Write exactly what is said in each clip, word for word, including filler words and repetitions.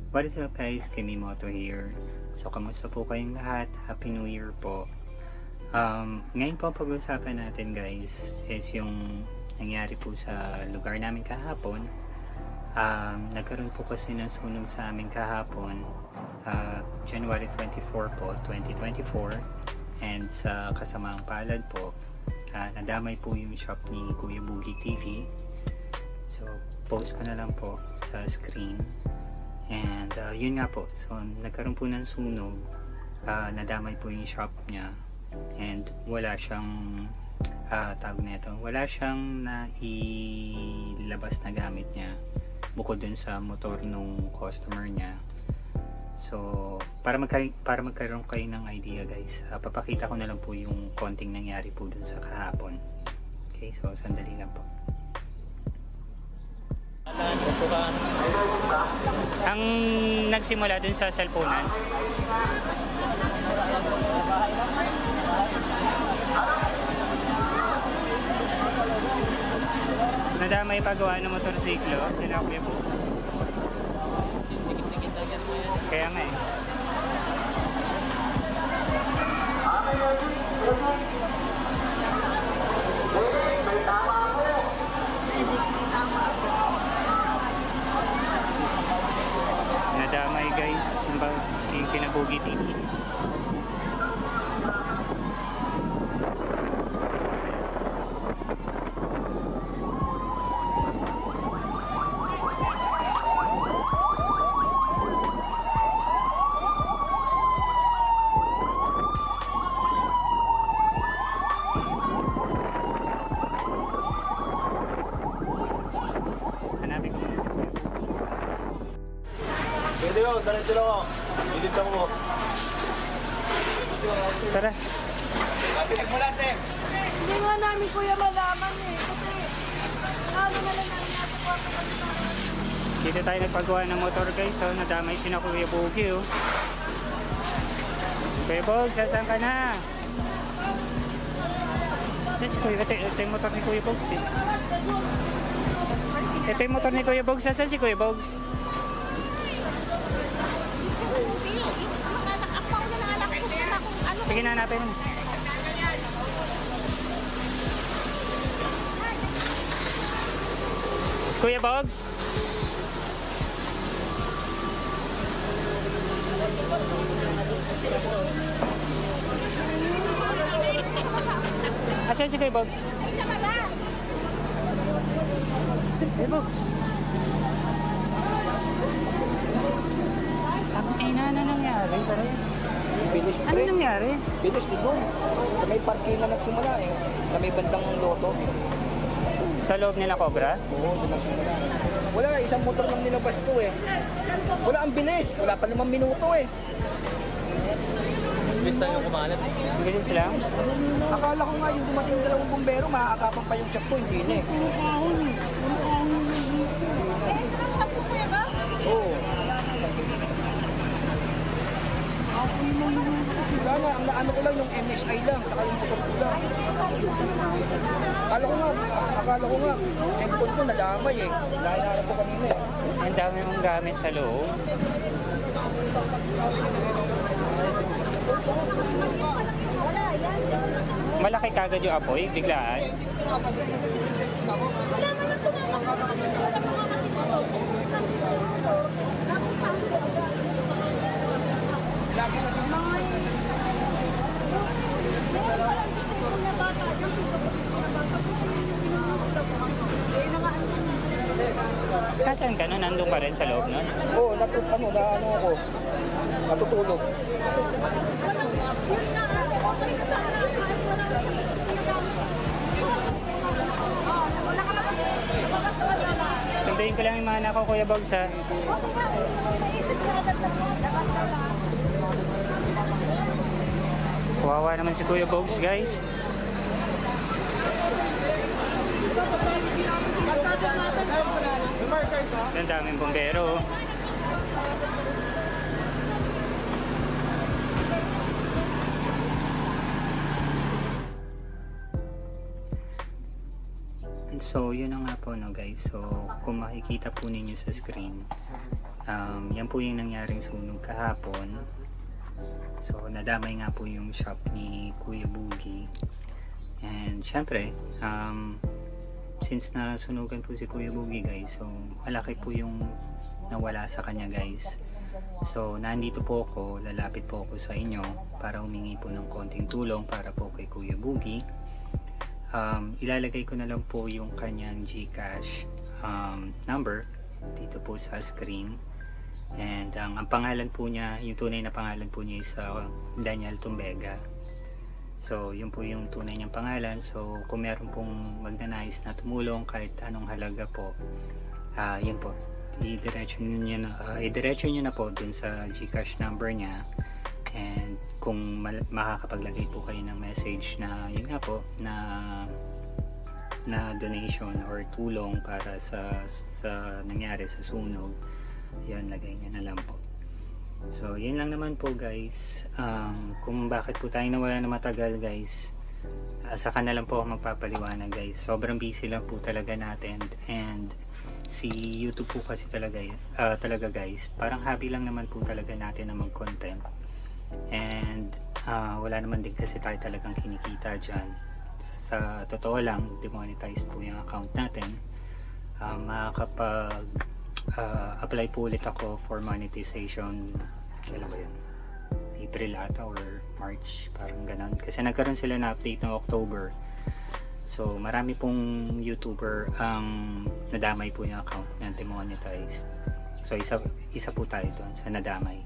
What is up guys, Kimimoto here. So kamusta po kayong lahat? Happy New Year po. Um, ngayon po pag-usapan natin guys is yung nangyari po sa lugar namin kahapon. Um, nagkaroon po kasi ng sunog sa amin kahapon, uh, January twenty-fourth po, twenty twenty-four. And sa kasamaang palad po, uh, nadamay po yung shop ni Kuya Boogie T V. So post ko na lang po sa screen. And uh, yun nga po, so nagkaroon po ng sunog, uh, nadamay po yung shop niya and wala siyang uh, tawag nito, wala siyang nailabas na gamit niya bukod dun sa motor nung customer niya. So para, magka para magkaroon kayo ng idea guys, uh, papakita ko na lang po yung konting nangyari po dun sa kahapon. Okay, so sandali lang po. Ang nagsimula dun sa cellphone-an. Nadamay pagawa ng motorsiklo. Sinabi po. Kaya nga eh. Nadamay guys yung Kinabugi T V. Hanapin ko muna. Pwede yun, diretso lang ako. Dito mo. Tara. Pinig mo lang, Tem. Hindi nga namin kuya malaman eh. Kasi lalo na lang namin natuwa sa pagkakas. Dito tayo nagpagawa ng motor guys. So nadamay si na Kuya Boogie oh. Kuya Bog, saan ka na? Saan si Kuya? Ito, ito yung motor ni Kuya Bogs eh. Ito yung motor ni Kuya Bogs. Saan si Kuya Bogs? Sige na, hanapin. Kuya Bogs? Asan si Kuya Bogs? Kuya Bogs? Ay na, ano nangyari? Finish Ano nangyari? Finish doon. Sa may parking na nagsimula eh. Sa may bandang loto. Sa loob nila Cobra? Oo, doon nagsimula. Wala, isang motor lang nilabas ko eh. Wala ang bilis. Wala pa limang minuto eh. Bilis tayo kumalat eh. Bilis lang? Akala ko nga yung dumating dalawang bumbero, maaagapan pa yung shop ko. Hindi na eh. Oo. Wala na, ang naano ko lang yung M S I lang, saka yung motor ko lang. Akala ko nga, akala ko nga, cellphone ko nadamay eh. Nahinarap ko kanina eh. Ang dami mong gamit sa loob. Malaki kagad yung apoy, biglaan. Lagi na din mga Kasan ka nun? Nandun ka rin sa loob nun? Oo, natut ano, na ano ako. Natutulog. Sundayin ko lang yung mga anak ko, Kuya Bogs ha. Kawawa naman si Kuya Bogs guys. Ang daming bombero. So, yun na nga po no guys. So, kung makikita po ninyo sa screen, Um, yan po yung nangyaring sunog kahapon. So nadamay nga po yung shop ni Kuya Boogie. And syempre, um, since nasunugan po si Kuya Boogie guys, so malaki po yung nawala sa kanya guys. So nandito po ako, lalapit po ako sa inyo para humingi po ng konting tulong para po kay Kuya Boogie. Um, ilalagay ko na lang po yung kanyang GCash um, number dito po sa screen. And ang, ang pangalan po niya, yung tunay na pangalan po niya is uh, Daniel Tumbega. So yun po yung tunay niyang pangalan. So kung meron pong magnanais na tumulong kahit anong halaga po, uh, yun po, i-diretso niyo na, uh, i-diretso niyo na po dun sa GCash number niya. And kung makakapaglagay po kayo ng message na yun nga po na na donation or tulong para sa sa nangyari sa sunog, yan, lagay niya na lang po. So yun lang naman po guys. Um, kung bakit po tayo nawala na matagal guys, uh, saka na lang po ako magpapaliwanag guys. Sobrang busy lang po talaga natin. And si YouTube po kasi talaga, uh, talaga guys, parang hobby lang naman po talaga natin na mag-content. And uh, wala naman din kasi tayo talagang kinikita dyan. Sa totoo lang, demonetized po yung account natin. uh, Makakapag uh, apply po ulit ako for monetization, kailan ba yun? April ata or March, parang ganon. Kasi nagkaroon sila na update ng October. So marami pong YouTuber ang nadamay po yung account na demonetized. So isa, isa po tayo doon sa nadamay.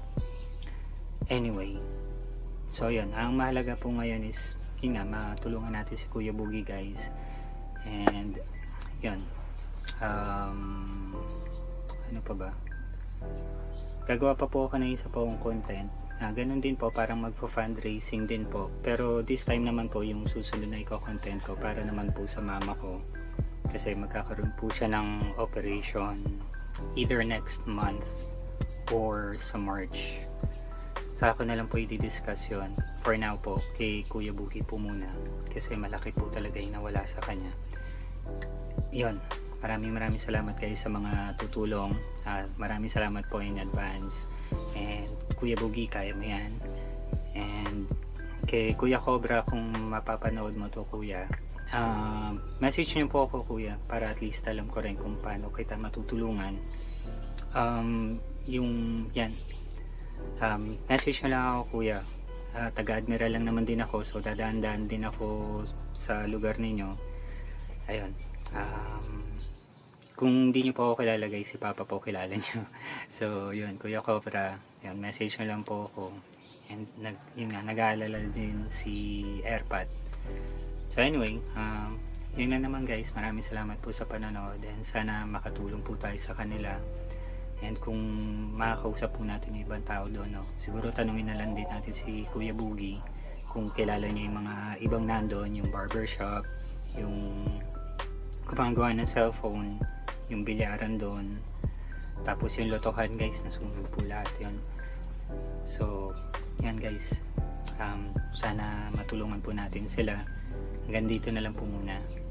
Anyway, so yun, ang mahalaga po ngayon is yun nga, matulungan natin si Kuya Boogie guys. And yun, um, ano pa ba, gagawa pa po ako ng isa po akong content. Ah, ganun din po, parang magpo-fundraising din po. Pero this time naman po, yung susunod na iko-content ko para naman po sa mama ko. Kasi magkakaroon po siya ng operation either next month or sa March. Sa ako na lang po i-discuss yun. For now po, kay Kuya Boogie po muna. Kasi malaki po talaga yung nawala sa kanya. Yun. Maraming maraming salamat guys sa mga tutulong. Uh, maraming salamat po in advance. And Kuya Boogie, kaya mo yan. And kay Kuya Cobra, kung mapapanood mo to Kuya, uh, message niyo po ako Kuya, para at least alam ko rin kung paano kita matutulungan. Um, yung yan, um, message nyo lang ako Kuya. Uh, taga-admiral lang naman din ako, so dadaan-daan din ako sa lugar ninyo. Ayun. Um, kung hindi nyo po ako kilala guys, si Papa po kilala nyo. So yun, Kuya Cobra, yun, message nyo lang po ako. And nag, yun nga, nag-aalala din si Airpat. So anyway, um, yun lang naman guys, maraming salamat po sa panonood. And sana makatulong po tayo sa kanila. And kung makakausap po natin yung ibang tao doon, no, siguro tanungin na lang din natin si Kuya Boogie kung kilala niya yung mga ibang nandoon, yung barbershop, yung gumagawa ng cellphone, yung bilyaran doon, tapos yung lotohan guys, nasunog po lahat yun. So yan guys, um, sana matulungan po natin sila. Hanggang dito na lang po muna.